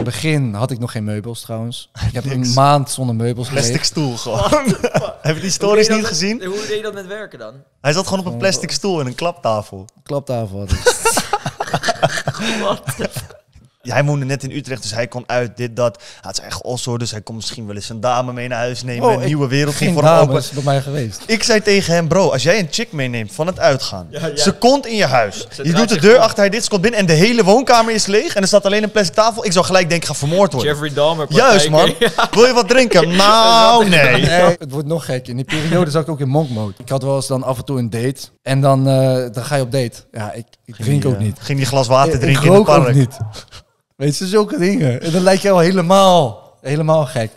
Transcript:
begin had ik nog geen meubels trouwens. Ik heb een maand zonder meubels Plastic geleefd. stoel gewoon. Heb je die stories niet gezien? Hoe deed je dat met werken dan? Hij zat gewoon op een plastic stoel in een klaptafel. Klaptafel had ik. Ja, hij woonde net in Utrecht, dus hij kon uit dit, dat. Hij had zijn eigen osso, dus hij kon misschien wel eens een dame mee naar huis nemen. Een nieuwe wereld ging Geen voor hem open. dames bij mij geweest. Ik zei tegen hem, bro, als jij een chick meeneemt van het uitgaan. Ja. Ze komt in je huis. Je draait doet de zich deur om. achter hij dit, ze komt binnen en de hele woonkamer is leeg. En er staat alleen een plastic tafel. Ik zou gelijk denken, ga vermoord worden. Jeffrey Dahmer. Juist, man. Wil je wat drinken? Nou, nee. Nee, het wordt nog gek. In die periode zat ik ook in monk mode. Ik had wel eens dan af en toe een date. En dan ga je op date. Ja, ik drink ook niet. Ging die glas water Ik drinken in het rook ook park. niet. Weet je, zulke dingen. En dan lijkt je al helemaal gek.